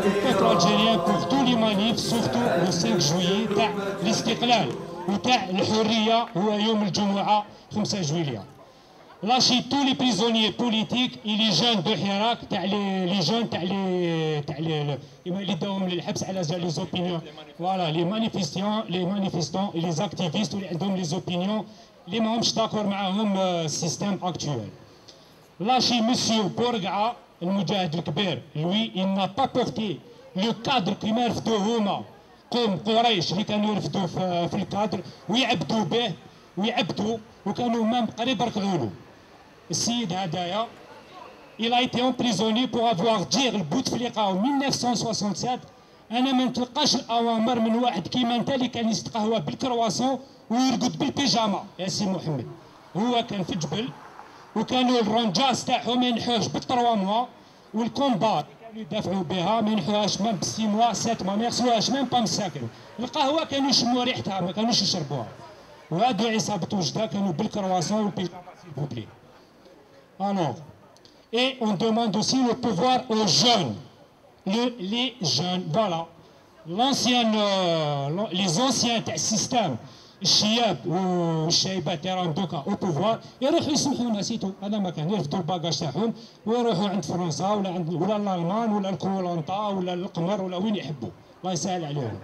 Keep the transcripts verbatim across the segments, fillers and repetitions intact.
البيبل الجيريان بور تو لي مانيف سورتو لو خمسة جويي تاع الاستقلال وتاع الحريه هو يوم الجمعه خمسة جويلية. لاشي تو لي بريزونيي بوليتيك اي لي جون دو حراك تاع لي لي جون تاع لي تاع لي اللي داوهم للحبس على جال لي زوبينيون فوالا لي مانيفيستيون لي مانيفيستون لي زاكتيفيست اللي عندهم لي زوبينيون اللي ماهمش داكور معاهم السيستيم اكتويل. لاشي مسيو بورقعه المجاهد الكبير لوي il n'a pas porté لو كادر كيما رفدوه هما قوم قريش اللي كانوا يرفدوا في, في الكادر ويعبدوا به ويعبدوا وكانوا مام قريب ركعوا له. السيد هدايا il a été emprisonné pour avoir dire البوتفليقه مية وتسعمائة وستة وستين. انا ما نتلقاش الاوامر من واحد كيما انت اللي كان يستقهوى بالكرواسون ويرقد بالبيجاما يا سي محمد. هو كان في جبل وكانوا الرونجاس تاعهم ما ينحوش بالتروا موا والكومبات كانوا يدافعوا بها ما ينحوهاش مام بسي موا سات موا ما يغسلوهاش مام با مساكن. القهوه كانوا يشموا ريحتها ما كانوش يشربوها. وهادو عصابه وجده كانوا بالكرواسون والبيجاما سيل فو بلي. الوغ et on demande aussi le pouvoir aux jeunes, le, les jeunes, voilà. L'ancien, euh, les anciens systèmes, الشياب والشايبات اللي راهم دوكا او بوفوار يروحوا يسمحونا سيتو. هذا ما كان يرفدوا الباكاج تاعهم ويروحوا عند فرنسا ولا عند ولا الالمان ولا الكولونطا ولا القمر ولا وين يحبوا. الله يسهل عليهم.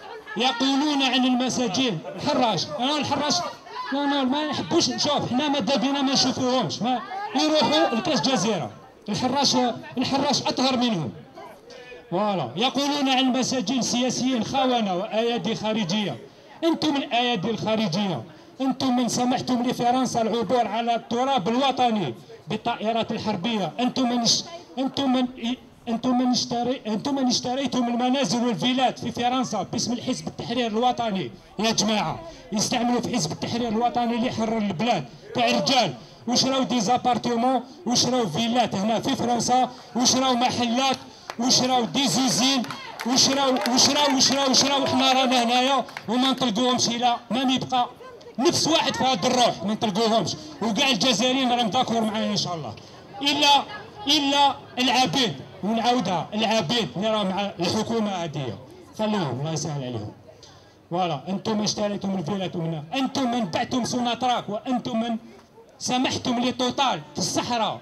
يقولون عن المساجين الحراش، انا الحراش لا لا ما نحبوش. شوف حنا ماذا بينا ما نشوفوهمش، ما يروحوا لكاس جزيره. الحراش الحراش اطهر منهم. فوالا. يقولون عن المساجين سياسيين خونه وايادي خارجيه. انتم الايادي الخارجيه، انتم من سمحتم لفرنسا العبور على التراب الوطني بالطائرات الحربيه. انتم من انتم من انتم من اشتري انتم من اشتريتم المنازل والفيلات في فرنسا باسم الحزب التحرير الوطني. يا جماعه يستعملوا في حزب التحرير الوطني اللي يحرر البلاد تاع رجال وشراو ديزابارتمون وشراو فيلات هنا في فرنسا وشراو محلات وشراو ديزوزين وشراو وشراو وشراو وشراو. حنا رانا هنايا وما نطلقوهمش الى ما يبقى نفس واحد في هذا الروح ما نطلقوهمش. وكاع الجزائريين راهم داكور معايا ان شاء الله الا الا العبيد. ونعاودها العبيد اللي راهم مع الحكومه هذه خليهم الله يسهل عليهم. فوالا. انتم اشتريتم الفيلات هنا، انتم من بعتم سوناتراك وانتم من سمحتم لتوتال في الصحراء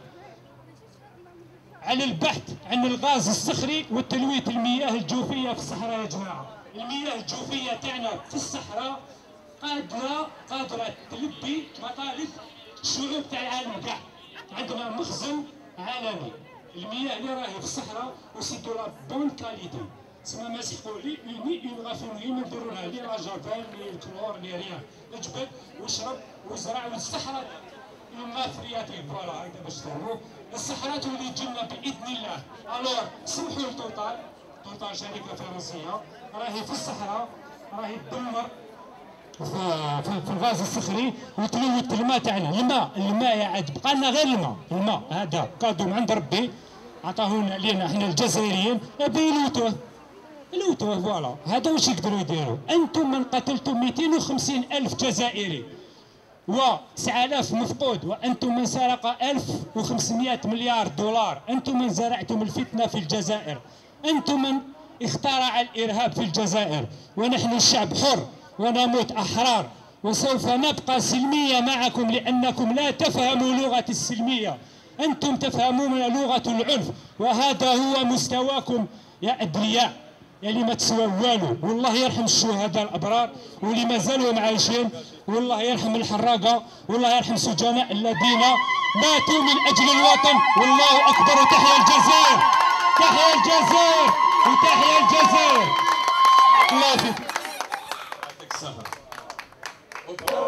على البحث عن الغاز الصخري وتلوية المياه الجوفية في الصحراء. يا جماعة المياه الجوفية تاعنا في الصحراء قادرة قادرة تلبي مطالب الشعوب تاع العالم كاع. عندنا مخزن عالمي المياه اللي راهي في الصحراء وسي دو لا بون كاليتي. تسمى ما سحقوا لي ني اون غافوني ما نديرو لها لي لا جافيل لي الكلور لي ريان. اجبد واشرب وزرع والصحراء الماثريات. فوالا هكذا باش تفهموا الصحراء تولي تجينا باذن الله. الوغ سمحوا لتوتال، توتال شركه فرنسيه راهي في الصحراء راهي تدمر في, في الغاز الصخري وتلوث الماء تاعنا. الماء الماء يا عاد بقى لنا غير الماء. الماء هذا كادو من عند ربي عطاهولنا لينا احنا الجزائريين يلوثوه يلوثوه. فوالا هذا واش يقدروا يديروا. انتم من قتلتم مئتين وخمسين ألف جزائري و تسعة آلاف مفقود، وانتم من سرق ألف وخمسمائة مليار دولار. انتم من زرعتم الفتنه في الجزائر. انتم من اخترع الارهاب في الجزائر. ونحن الشعب حر ونموت احرار وسوف نبقى سلميه معكم لانكم لا تفهموا لغه السلميه. انتم تفهمون لغه العنف وهذا هو مستواكم يا ادرياء يا اللي ما تسوى والو. والله يرحم الشهداء الابرار واللي مازالوا عايشين، والله يرحم الحراقه، والله يرحم السجناء الذين ماتوا من اجل الوطن. والله اكبر. وتحيا الجزائر، تحيا الجزائر وتحيا الجزائر. الله يفيك. يعطيك الصحه.